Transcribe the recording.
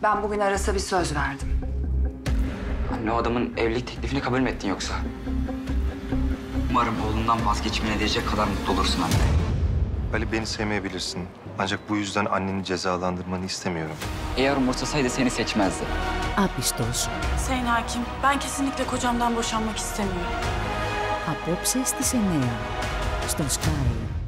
Ben bugün Aras'a bir söz verdim. Anne, o adamın evlilik teklifini kabul mü ettin yoksa? Umarım oğlundan vazgeçmene diyecek kadar mutlu olursun anne. Ali, beni sevmeyebilirsin. Ancak bu yüzden anneni cezalandırmanı istemiyorum. Eğer umursasaydı seni seçmezdi. Άπιστος. Sayın Hakim, ben kesinlikle kocamdan boşanmak istemiyorum. Απόψε στις 9. Στο Sky.